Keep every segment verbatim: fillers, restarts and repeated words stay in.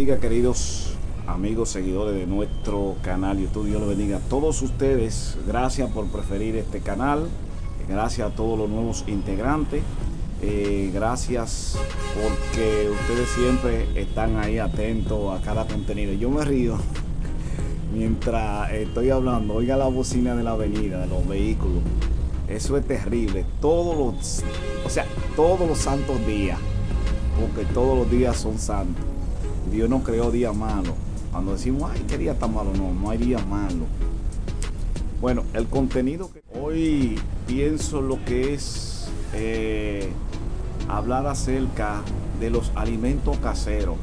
bendiga, queridos amigos, seguidores de nuestro canal YouTube. Dios los bendiga a todos ustedes. Gracias por preferir este canal. Gracias a todos los nuevos integrantes. Eh, gracias porque ustedes siempre están ahí atentos a cada contenido. Yo me río mientras estoy hablando. Oiga la bocina de la avenida, de los vehículos. Eso es terrible. Todos los, o sea, todos los santos días, porque todos los días son santos. Dios no creó día malo. Cuando decimos, ay, qué día tan malo, no, no hay día malo. Bueno, el contenido que hoy pienso lo que es eh, hablar acerca de los alimentos caseros.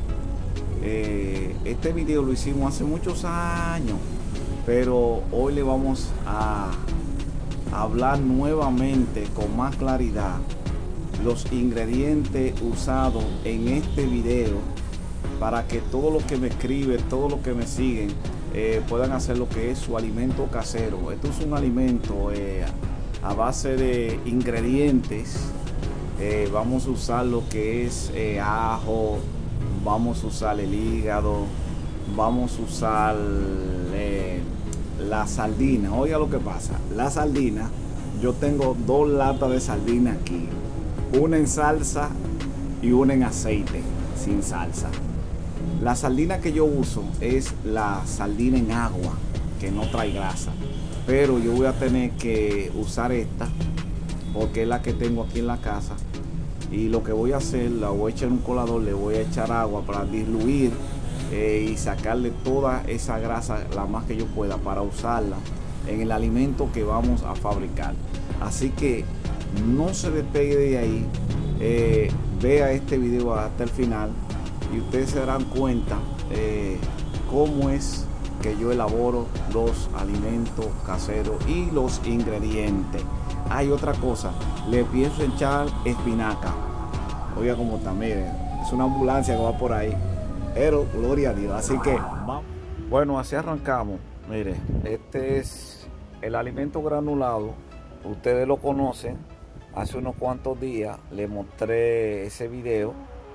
Eh, este video lo hicimos hace muchos años, pero hoy le vamos a hablar nuevamente con más claridad los ingredientes usados en este video, para que todos los que me escriben, todos los que me siguen, eh, puedan hacer lo que es su alimento casero. Esto es un alimento eh, a base de ingredientes. Eh, vamos a usar lo que es eh, ajo, vamos a usar el hígado, vamos a usar eh, la sardina. Oiga lo que pasa, la sardina, yo tengo dos latas de sardina aquí, una en salsa y una en aceite sin salsa. La sardina que yo uso es la sardina en agua, que no trae grasa, pero yo voy a tener que usar esta porque es la que tengo aquí en la casa. Y lo que voy a hacer, la voy a echar en un colador, le voy a echar agua para diluir eh, y sacarle toda esa grasa, la más que yo pueda, para usarla en el alimento que vamos a fabricar. Así que no se despegue de ahí, eh, vea este video hasta el final y ustedes se darán cuenta eh, cómo es que yo elaboro los alimentos caseros y los ingredientes. Hay otra cosa, le pienso echar espinaca. Oiga cómo está, miren, es una ambulancia que va por ahí, pero gloria a Dios. Así que vamos. Bueno, así arrancamos. Mire, este es el alimento granulado. Ustedes lo conocen. Hace unos cuantos días les mostré ese video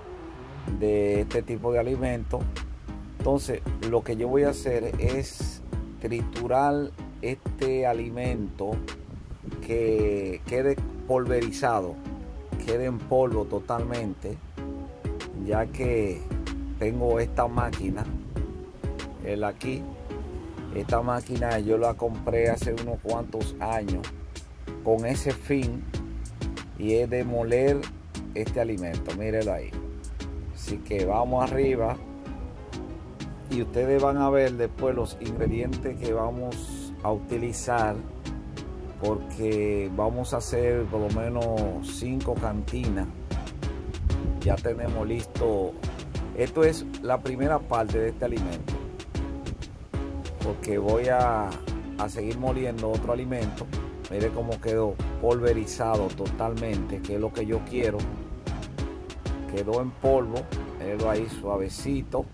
de este tipo de alimento. Entonces lo que yo voy a hacer es triturar este alimento, que quede pulverizado, quede en polvo totalmente, ya que tengo esta máquina, el aquí, esta máquina yo la compré hace unos cuantos años con ese fin, y es de moler este alimento. Mírenlo ahí. Así que vamos arriba y ustedes van a ver después los ingredientes que vamos a utilizar, porque vamos a hacer por lo menos cinco cantinas. Ya tenemos listo. Esto es la primera parte de este alimento, porque voy a, a seguir moliendo otro alimento. Mire cómo quedó pulverizado totalmente, que es lo que yo quiero. Quedó en polvo, quedó ahí suavecito.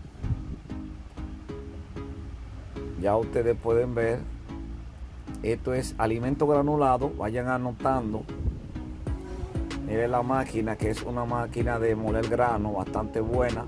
Ya ustedes pueden ver. Esto es alimento granulado, vayan anotando. Miren la máquina, que es una máquina de moler grano bastante buena,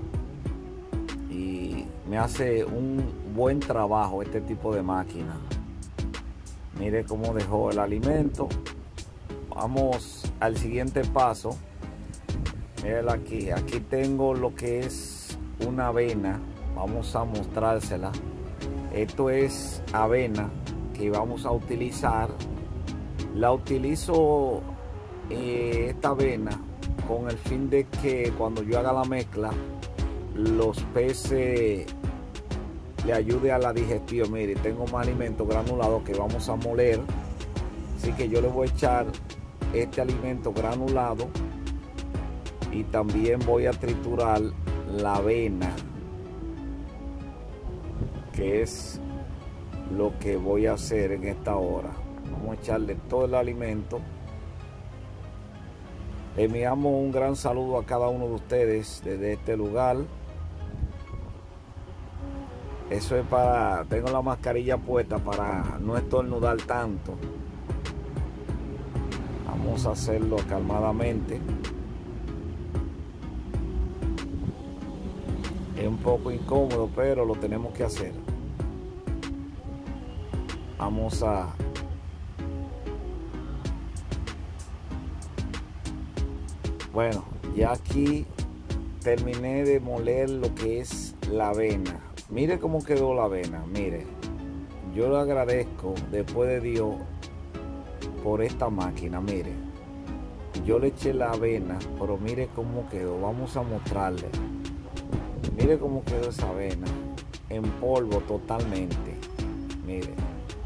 y me hace un buen trabajo este tipo de máquina. Mire cómo dejó el alimento. Vamos al siguiente paso. Miren aquí, aquí tengo lo que es una avena. Vamos a mostrársela. Esto es avena que vamos a utilizar. La utilizo eh, esta avena con el fin de que cuando yo haga la mezcla, los peces le ayude a la digestión. Mire, tengo más alimento granulado que vamos a moler, así que yo le voy a echar este alimento granulado y también voy a triturar la avena, que es lo que voy a hacer en esta hora. Vamos a echarle todo el alimento. Le enviamos un gran saludo a cada uno de ustedes desde este lugar. Eso es para, tengo la mascarilla puesta para no estornudar tanto. Vamos a hacerlo calmadamente. Es un poco incómodo, pero lo tenemos que hacer. Vamos a bueno, ya aquí terminé de moler lo que es la avena. Mire cómo quedó la avena. Mire, yo le agradezco después de Dios por esta máquina. Mire, yo le eché la avena, pero mire cómo quedó. Vamos a mostrarle. Mire cómo quedó esa avena en polvo totalmente. Mire,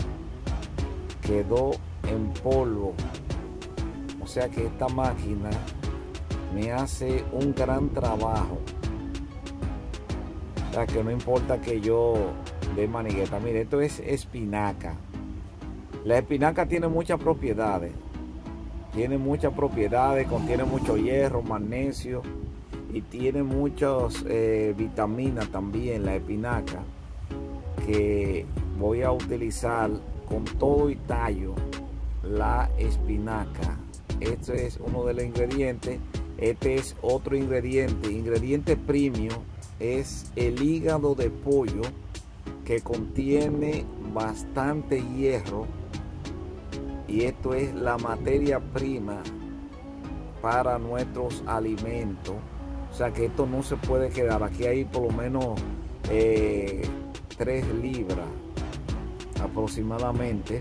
quedó en polvo. O sea que esta máquina me hace un gran trabajo. O sea que no importa que yo dé manigueta. Mire, esto es espinaca. La espinaca tiene muchas propiedades. Tiene muchas propiedades, contiene mucho hierro, magnesio y tiene muchas eh, vitaminas también la espinaca, que voy a utilizar con todo y tallo la espinaca. Este es uno de los ingredientes. Este es otro ingrediente, ingrediente premium, es el hígado de pollo, que contiene bastante hierro, y esto es la materia prima para nuestros alimentos. O sea que esto no se puede quedar. Aquí hay por lo menos eh, tres libras aproximadamente.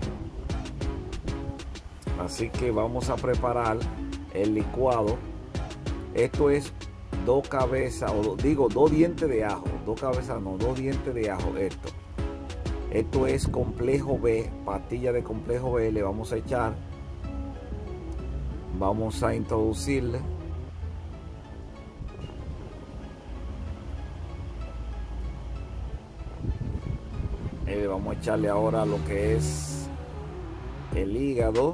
Así que vamos a preparar el licuado. Esto es dos cabezas, o digo dos dientes de ajo, dos cabezas no, dos dientes de ajo. Esto, esto es complejo B, pastilla de complejo B. Le vamos a echar, vamos a introducirle. Eh, vamos a echarle ahora lo que es el hígado.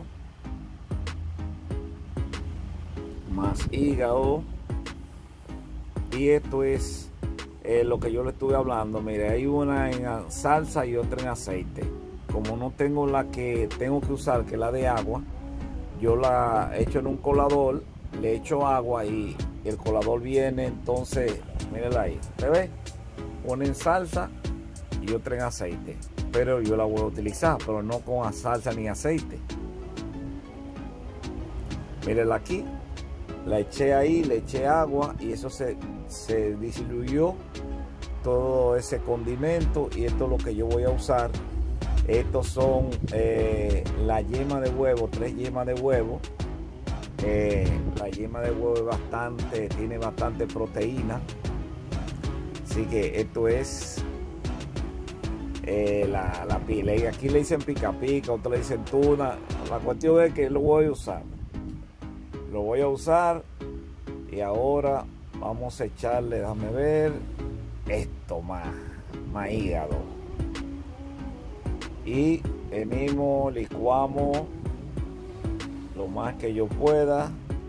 Más hígado, y esto es eh, lo que yo le estuve hablando. Mire, hay una en salsa y otra en aceite. Como no tengo la que tengo que usar, que es la de agua, yo la echo en un colador, le echo agua y el colador viene. Entonces, mírenla ahí, ¿se ve? Una en salsa y otra en aceite, pero yo la voy a utilizar, pero no con salsa ni aceite. Mírenla aquí. La eché ahí, le eché agua y eso se, se diluyó todo ese condimento, y esto es lo que yo voy a usar. Estos son eh, la yema de huevo, tres yemas de huevo. Eh, la yema de huevo es bastante, tiene bastante proteína. Así que esto es eh, la, la pila. Y aquí le dicen pica pica, otros le dicen tuna. La cuestión es que lo voy a usar. Lo voy a usar y ahora vamos a echarle, déjame ver, esto más, más hígado. Y venimos, licuamos lo más que yo pueda.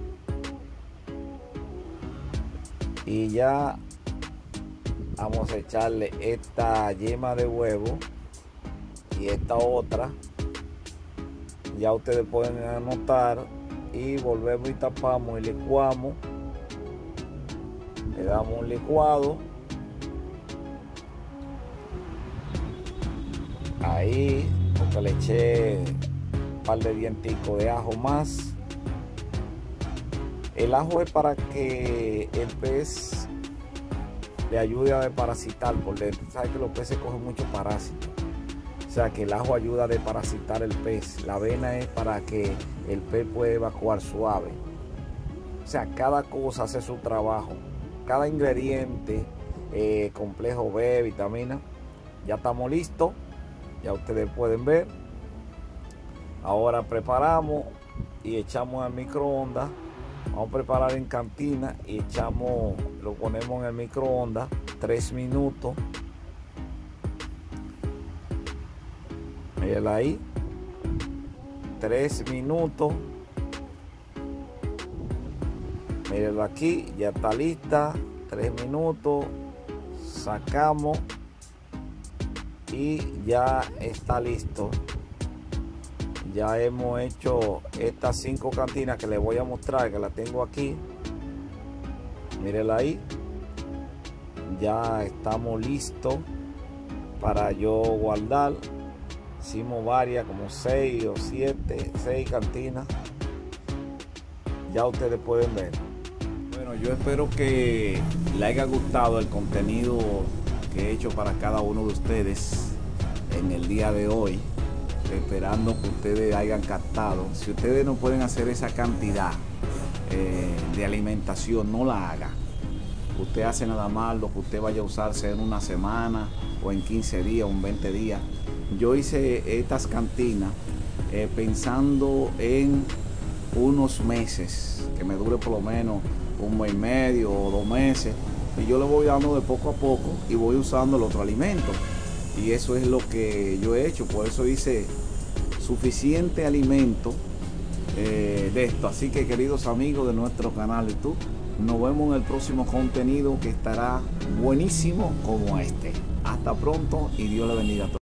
Y ya vamos a echarle esta yema de huevo y esta otra. Ya ustedes pueden anotar. Y volvemos y tapamos y licuamos. Le damos un licuado. Ahí, porque le eché un par de dienticos de ajo más. El ajo es para que el pez le ayude a desparasitar por dentro. Sabes que los peces cogen muchos parásitos. O sea que el ajo ayuda a desparasitar el pez. La avena es para que el pez pueda evacuar suave. O sea, cada cosa hace su trabajo. Cada ingrediente, eh, complejo B, vitamina. Ya estamos listos. Ya ustedes pueden ver. Ahora preparamos y echamos al microondas. Vamos a preparar en cantina y echamos, lo ponemos en el microondas tres minutos. Mírenla ahí, tres minutos. Mírenla aquí, ya está lista. Tres minutos, sacamos y ya está listo. Ya hemos hecho estas cinco cantinas que les voy a mostrar, que las tengo aquí. Mírenla ahí. ya estamos listos para yo guardar. Hicimos varias, como seis o siete, seis cantinas. Ya ustedes pueden ver. Bueno, yo espero que les haya gustado el contenido que he hecho para cada uno de ustedes en el día de hoy, esperando que ustedes hayan captado. Si ustedes no pueden hacer esa cantidad eh, de alimentación, no la haga. Usted hace nada más lo que usted vaya a usarse en una semana o en quince días o en veinte días. Yo hice estas cantinas eh, pensando en unos meses, que me dure por lo menos un mes y medio o dos meses, y yo le voy dando de poco a poco y voy usando el otro alimento. Y eso es lo que yo he hecho, por eso hice suficiente alimento eh, de esto. Así que, queridos amigos de nuestro canal YouTube, nos vemos en el próximo contenido que estará buenísimo como este. Hasta pronto y Dios le bendiga a todos.